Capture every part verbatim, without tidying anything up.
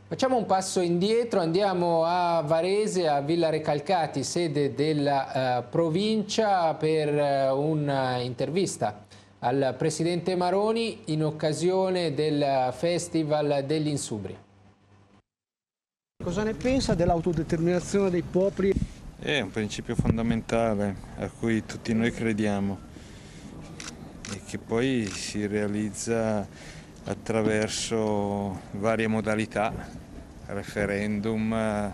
Facciamo un passo indietro, andiamo a Varese, a Villa Recalcati, sede della uh, provincia, per uh, un'intervista al Presidente Maroni in occasione del Festival degli Insubri. Cosa ne pensa dell'autodeterminazione dei popoli? È un principio fondamentale a cui tutti noi crediamo e che poi si realizza attraverso varie modalità, referendum eh,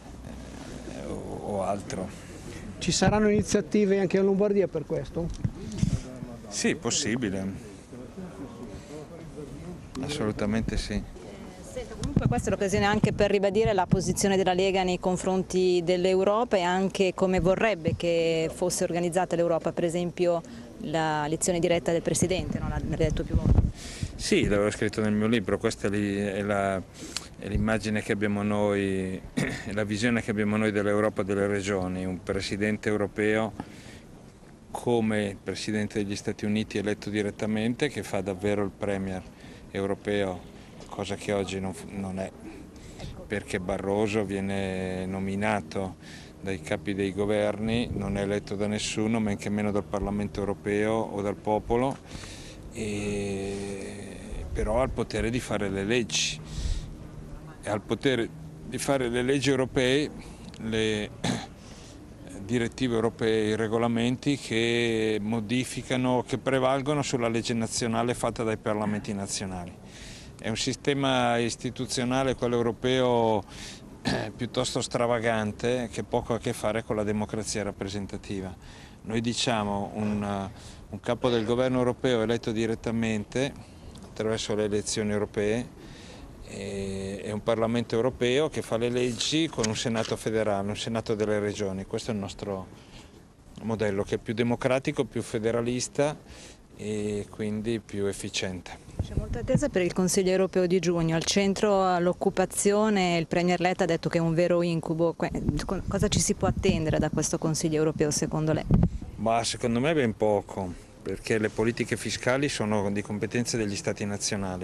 o altro. Ci saranno iniziative anche in Lombardia per questo? Sì, possibile. Assolutamente sì. Senta, comunque questa è l'occasione anche per ribadire la posizione della Lega nei confronti dell'Europa e anche come vorrebbe che fosse organizzata l'Europa, per esempio la lezione diretta del Presidente, no? L'ha detto più volte. Sì, l'avevo scritto nel mio libro, questa è l'immagine che abbiamo noi, la visione che abbiamo noi dell'Europa e delle regioni, un Presidente europeo come il Presidente degli Stati Uniti eletto direttamente, che fa davvero il Premier europeo, cosa che oggi non, non è, perché Barroso viene nominato dai capi dei governi, non è eletto da nessuno, men che meno dal Parlamento europeo o dal popolo, e però ha il potere di fare le leggi, e ha il potere di fare le leggi europee, le direttive europee, i regolamenti che modificano, che prevalgono sulla legge nazionale fatta dai parlamenti nazionali. È un sistema istituzionale, quello europeo, piuttosto stravagante, che poco ha a che fare con la democrazia rappresentativa. Noi diciamo un, un capo del governo europeo eletto direttamente attraverso le elezioni europee e un Parlamento europeo che fa le leggi con un Senato federale, un Senato delle regioni. Questo è il nostro modello, che è più democratico, più federalista e quindi più efficiente. C'è molta attesa per il Consiglio europeo di giugno, al centro l'occupazione, il Premier Letta ha detto che è un vero incubo. Cosa ci si può attendere da questo Consiglio europeo secondo lei? Ma secondo me ben poco, perché le politiche fiscali sono di competenza degli Stati nazionali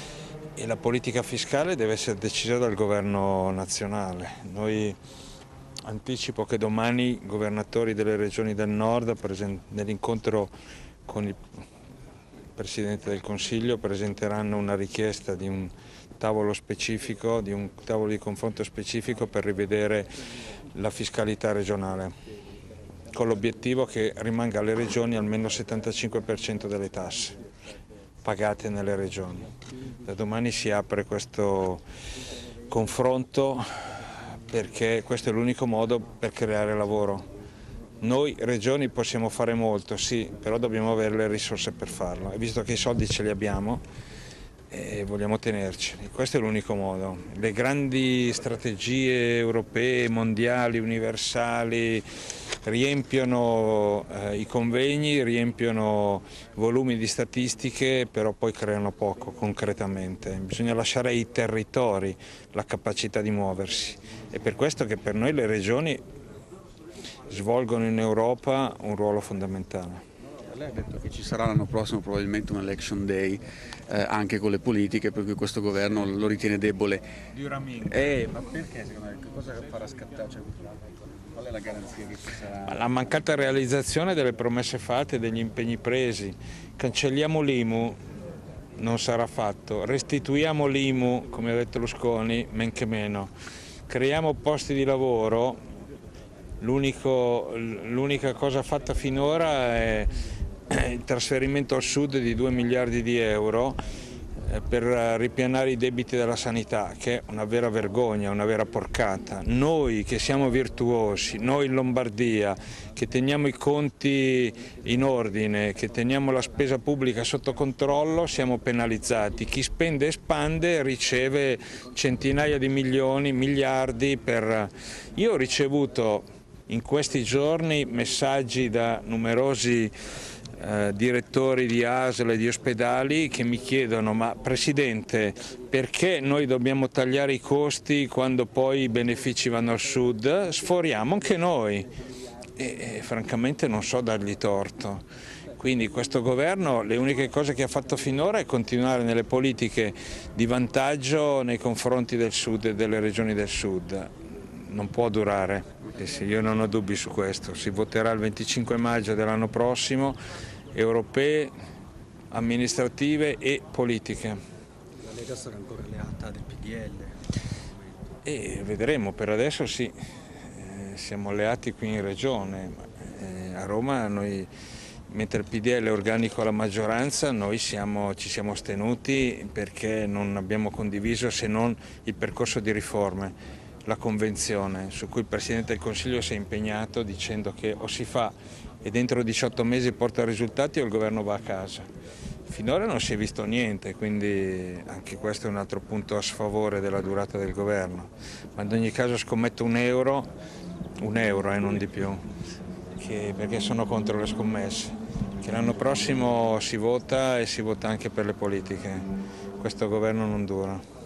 e la politica fiscale deve essere decisa dal governo nazionale. Noi anticipo che domani i governatori delle regioni del nord, nell'incontro con il Presidente del Consiglio, presenteranno una richiesta di un tavolo specifico, di un tavolo di confronto specifico per rivedere la fiscalità regionale, con l'obiettivo che rimanga alle regioni almeno il settantacinque per cento delle tasse pagate nelle regioni. Da domani si apre questo confronto perché questo è l'unico modo per creare lavoro. Noi regioni possiamo fare molto, sì, però dobbiamo avere le risorse per farlo. E visto che i soldi ce li abbiamo e vogliamo tenerceli, questo è l'unico modo. Le grandi strategie europee, mondiali, universali riempiono eh, i convegni, riempiono volumi di statistiche, però poi creano poco concretamente. Bisogna lasciare ai territori la capacità di muoversi. È per questo che per noi le regioni svolgono in Europa un ruolo fondamentale. Lei ha detto che ci sarà l'anno prossimo probabilmente un election day eh, anche con le politiche, per cui questo governo lo ritiene debole. Eh, ma perché secondo lei? Cosa farà scattare? Cioè, qual è la garanzia che ci sarà? La mancata realizzazione delle promesse fatte, degli impegni presi. Cancelliamo l'I M U, non sarà fatto. Restituiamo l'I M U, come ha detto Lusconi, men che meno. Creiamo posti di lavoro. L'unica cosa fatta finora è il trasferimento al sud di due miliardi di euro per ripianare i debiti della sanità, che è una vera vergogna, una vera porcata. Noi che siamo virtuosi, noi in Lombardia, che teniamo i conti in ordine, che teniamo la spesa pubblica sotto controllo, siamo penalizzati. Chi spende e espande riceve centinaia di milioni, miliardi per... Io ho ricevuto in questi giorni messaggi da numerosi eh, direttori di A S L e di ospedali che mi chiedono: ma Presidente, perché noi dobbiamo tagliare i costi quando poi i benefici vanno al sud? Sforiamo anche noi. E, e francamente non so dargli torto. Quindi questo governo le uniche cose che ha fatto finora è continuare nelle politiche di vantaggio nei confronti del sud e delle regioni del sud. Non può durare, io non ho dubbi su questo. Si voterà il venticinque maggio dell'anno prossimo, europee, amministrative e politiche. La Lega sarà ancora alleata del P D L? E vedremo, per adesso sì, eh, siamo alleati qui in regione, eh, a Roma noi, mentre il P D L è organico alla maggioranza, noi siamo, ci siamo astenuti perché non abbiamo condiviso se non il percorso di riforme, la convenzione su cui il Presidente del Consiglio si è impegnato dicendo che o si fa e dentro diciotto mesi porta risultati o il governo va a casa. Finora non si è visto niente, quindi anche questo è un altro punto a sfavore della durata del governo. Ma in ogni caso scommetto un euro, un euro e eh, non di più, che, perché sono contro le scommesse. Che l'anno prossimo si vota e si vota anche per le politiche. Questo governo non dura.